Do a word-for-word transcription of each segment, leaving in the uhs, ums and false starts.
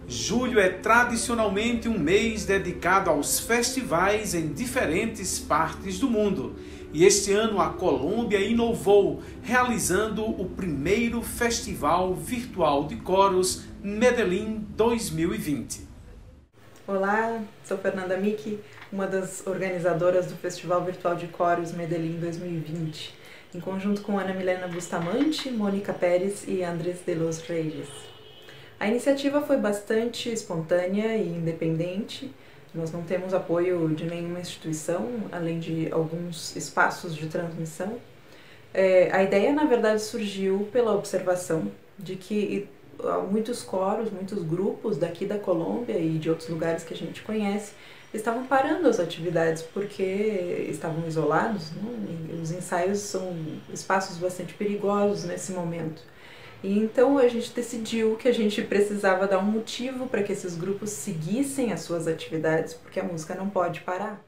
Julho é tradicionalmente um mês dedicado aos festivais em diferentes partes do mundo. E este ano a Colômbia inovou, realizando o primeiro Festival Virtual de Coros Medellín dois mil e vinte. Olá, sou Fernanda Micchi, uma das organizadoras do Festival Virtual de Coros Medellín dois mil e vinte, em conjunto com Ana Milena Bustamante, Mônica Pérez e Andrés de los Reyes. A iniciativa foi bastante espontânea e independente. Nós não temos apoio de nenhuma instituição, além de alguns espaços de transmissão. É, a ideia, na verdade, surgiu pela observação de que muitos coros, muitos grupos daqui da Colômbia e de outros lugares que a gente conhece estavam parando as atividades porque estavam isolados, né? Os ensaios são espaços bastante perigosos nesse momento. E então a gente decidiu que a gente precisava dar um motivo para que esses grupos seguissem as suas atividades, porque a música não pode parar.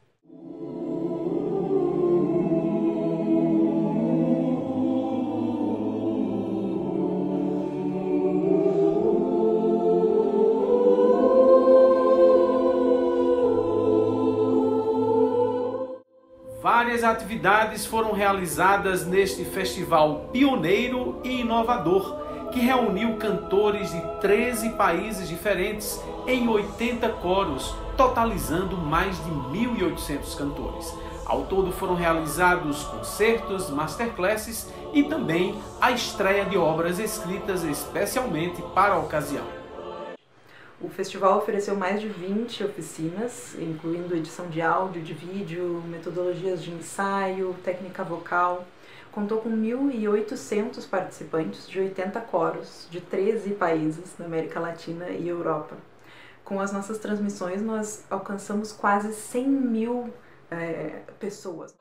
Várias atividades foram realizadas neste festival pioneiro e inovador, que reuniu cantores de treze países diferentes em oitenta coros, totalizando mais de mil e oitocentos cantores. Ao todo foram realizados concertos, masterclasses e também a estreia de obras escritas especialmente para a ocasião. O festival ofereceu mais de vinte oficinas, incluindo edição de áudio, de vídeo, metodologias de ensaio, técnica vocal. Contou com mil e oitocentos participantes de oitenta coros de treze países na América Latina e Europa. Com as nossas transmissões, nós alcançamos quase cem mil é, pessoas.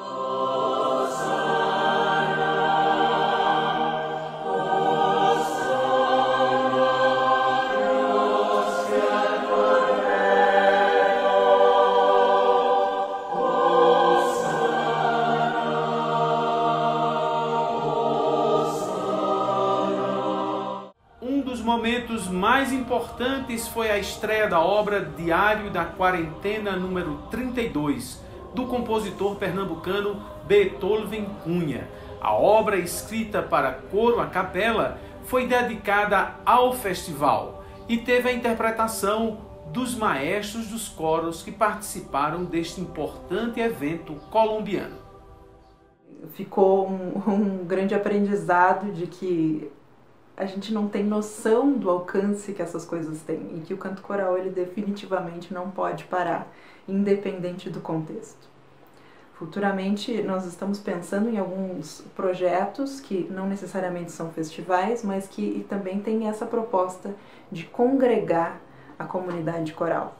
Um dos momentos mais importantes foi a estreia da obra Diário da Quarentena número trinta e dois, do compositor pernambucano Beethoven Cunha. A obra, escrita para coro a capela, foi dedicada ao festival e teve a interpretação dos maestros dos coros que participaram deste importante evento colombiano. Ficou um, um grande aprendizado de que a gente não tem noção do alcance que essas coisas têm e que o canto coral ele definitivamente não pode parar, independente do contexto. Futuramente nós estamos pensando em alguns projetos que não necessariamente são festivais, mas que também têm essa proposta de congregar a comunidade coral.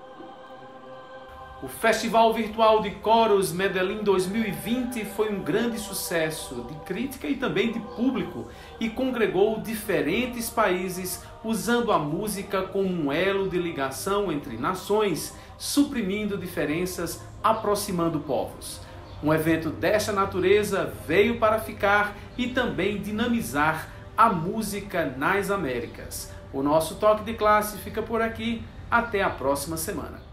O Festival Virtual de Coros Medellín dois mil e vinte foi um grande sucesso de crítica e também de público e congregou diferentes países usando a música como um elo de ligação entre nações, suprimindo diferenças, aproximando povos. Um evento desta natureza veio para ficar e também dinamizar a música nas Américas. O nosso Toque de Classe fica por aqui. Até a próxima semana.